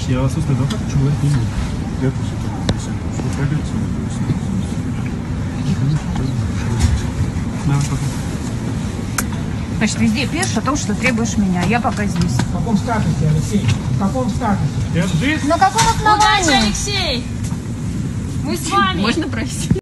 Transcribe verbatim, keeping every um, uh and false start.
я отсутствие адвоката ничего говорить не буду. Я тоже это не знаю, что пройдете. Значит, везде пишешь о том, что требуешь меня. Я пока здесь. В каком статусе, Алексей? В каком статусе? Я здесь. На каком основании? Удачи, Алексей! Мы с вами! Можно просить?